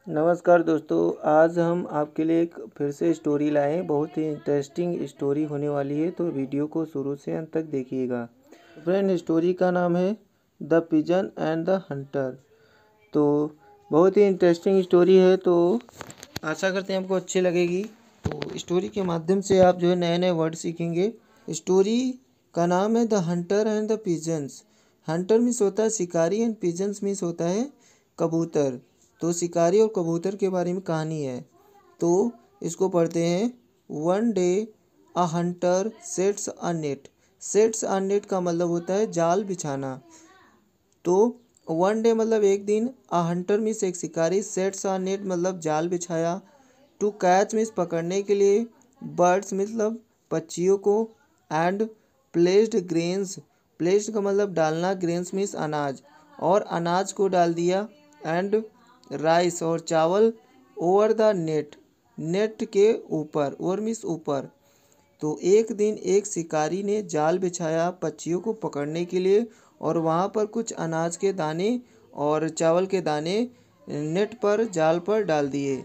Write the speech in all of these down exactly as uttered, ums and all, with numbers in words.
नमस्कार दोस्तों, आज हम आपके लिए एक फिर से स्टोरी लाए हैं। बहुत ही इंटरेस्टिंग स्टोरी होने वाली है, तो वीडियो को शुरू से अंत तक देखिएगा। फ्रेंड, स्टोरी का नाम है the pigeon and the hunter. तो बहुत ही इंटरेस्टिंग स्टोरी है, तो आशा करते हैं आपको अच्छी लगेगी। तो स्टोरी के माध्यम से आप जो है नए नए वर्ड सीखेंगे। स्टोरी का नाम है the hunter and the pigeons. Hunter means होता है शिकारी एंड पिजन्स मीन्स होता है कबूतर। तो शिकारी और कबूतर के बारे में कहानी है, तो इसको पढ़ते हैं। One day a hunter sets a net. Sets a net का मतलब होता है जाल बिछाना। तो वन डे मतलब एक दिन, अ हंटर मीन्स एक शिकारी, सेट्स अ नेट मतलब जाल बिछाया, टू कैच मीन्स पकड़ने के लिए, बर्ड्स मतलब पक्षियों को, एंड प्लेस्ड ग्रेन्स। प्लेस्ड का मतलब डालना, ग्रेन्स मीन्स अनाज, और अनाज को डाल दिया, एंड राइस और चावल, ओवर द नेट नेट के ऊपर, ओवर मीन्स ऊपर। तो एक दिन एक शिकारी ने जाल बिछाया पक्षियों को पकड़ने के लिए, और वहाँ पर कुछ अनाज के दाने और चावल के दाने नेट पर, जाल पर डाल दिए।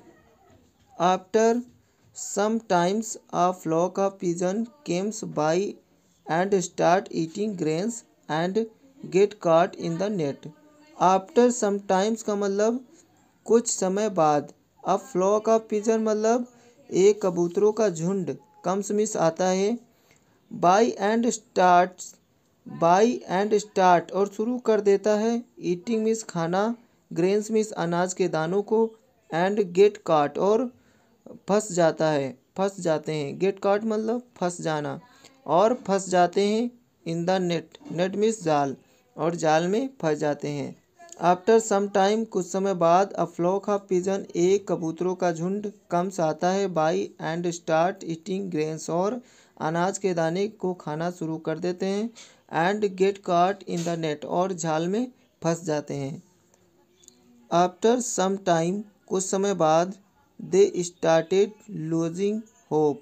After some times a flock of pigeon comes by and start eating grains and get caught in the net. After some times का मतलब कुछ समय बाद। अब फ्लॉक ऑफ पिजन मतलब एक कबूतरों का झुंड, कम्स मिस आता है। By and starts, by and start और शुरू कर देता है। ईटिंग मिस खाना, ग्रेन्स मिस अनाज के दानों को, एंड गेट काट और फंस जाता है, फंस जाते हैं। गेट काट मतलब फंस जाना, और फंस जाते हैं। In the net, net means जाल, और जाल में फंस जाते हैं। आफ्टर सम टाइम कुछ समय बाद, अ फ्लॉक ऑफ पिजन एक कबूतरों का झुंड कम्स आता है। By and start eating grains और अनाज के दाने को खाना शुरू कर देते हैं। And get caught in the net और जाल में फंस जाते हैं। आफ्टर सम टाइम कुछ समय बाद, they started losing hope.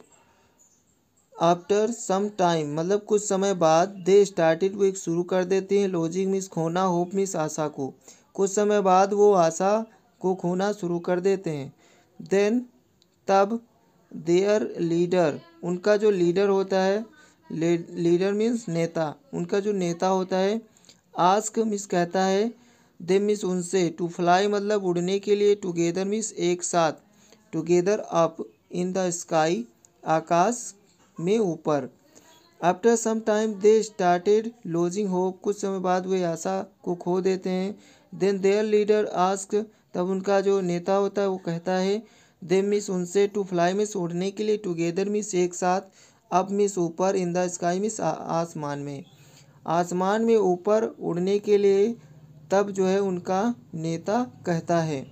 After some time मतलब कुछ समय बाद, दे स्टार्टेड वो एक शुरू कर देते हैं, लॉजिंग मीन्स खोना, होप मीन्स आशा को। कुछ समय बाद वो आशा को खोना शुरू कर देते हैं। देन तब, देयर लीडर उनका जो लीडर होता है, लीडर मीन्स नेता, उनका जो नेता होता है, आस्क मीन्स कहता है, दे मीन्स उनसे, टू फ्लाई मतलब उड़ने के लिए, टुगेदर मीन्स एक साथ, together up in the sky आकाश में ऊपर। After some time they started losing hope, कुछ समय बाद वे आशा को खो देते हैं। देन देयर लीडर आस्क, तब उनका जो नेता होता है वो कहता है, दे मिस उनसे, टू फ्लाई मिस उड़ने के लिए, टुगेदर मिस एक साथ, अप मिस ऊपर, इन द स्काई मिस आसमान में, आसमान में ऊपर उड़ने के लिए। तब जो है उनका नेता कहता है,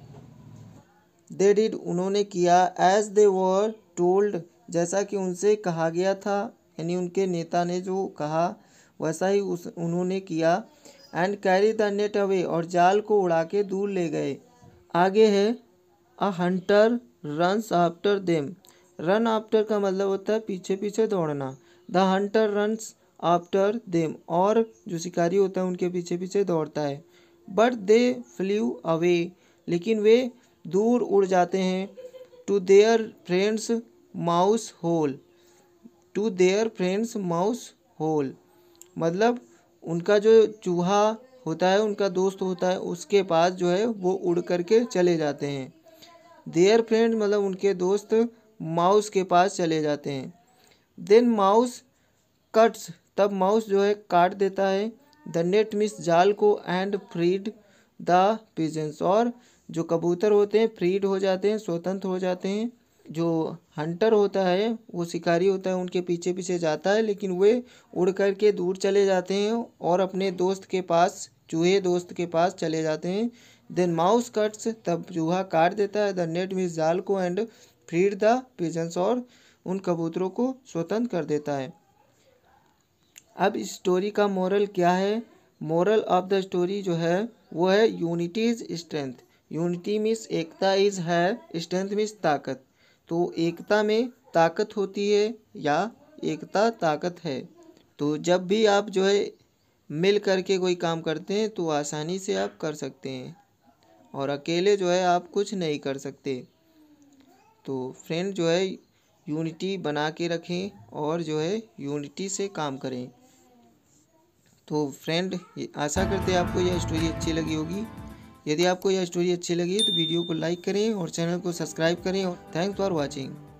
दे डिड उन्होंने किया, एज दे वर टोल्ड जैसा कि उनसे कहा गया था, यानी उनके नेता ने जो कहा वैसा ही उस उन्होंने किया। And carry the net away और जाल को उड़ा के दूर ले गए। आगे है, a hunter runs after them. Run after का मतलब होता है पीछे पीछे दौड़ना। The hunter runs after them, और जो शिकारी होता है उनके पीछे पीछे दौड़ता है। बट दे फ्ल्यू अवे, लेकिन वे दूर उड़ जाते हैं। To their friends mouse hole, to their friends mouse hole मतलब उनका जो चूहा होता है, उनका दोस्त होता है, उसके पास जो है वो उड़ करके चले जाते हैं। देयर फ्रेंड मतलब उनके दोस्त माउस के पास चले जाते हैं। देन माउस कट्स, तब माउस जो है काट देता है, द नेट मिस जाल को, एंड फ्रीड द पिजन्स और जो कबूतर होते हैं फ्रीड हो जाते हैं, स्वतंत्र हो जाते हैं। जो हंटर होता है वो शिकारी होता है, उनके पीछे पीछे जाता है, लेकिन वे उड़ कर के दूर चले जाते हैं और अपने दोस्त के पास, चूहे दोस्त के पास चले जाते हैं। देन माउस कट्स, तब चूहा काट देता है, द नेट मिस जाल को, एंड फ्रीड द पिजन्स और उन कबूतरों को स्वतंत्र कर देता है। अब इस स्टोरी का मोरल क्या है? मोरल ऑफ द स्टोरी जो है वो है, unity is strength. Unity means एकता, इज है, स्ट्रेंथ मीन्स ताकत। तो एकता में ताकत होती है, या एकता ताकत है। तो जब भी आप जो है मिल करके कोई काम करते हैं तो आसानी से आप कर सकते हैं। और अकेले जो है आप कुछ नहीं कर सकते। तो फ्रेंड जो है यूनिटी बना के रखें और जो है यूनिटी से काम करें। तो फ्रेंड आशा करते हैं आपको यह स्टोरी अच्छी लगी होगी। यदि आपको यह स्टोरी अच्छी लगी है तो वीडियो को लाइक करें और चैनल को सब्सक्राइब करें और थैंक्स फॉर वॉचिंग।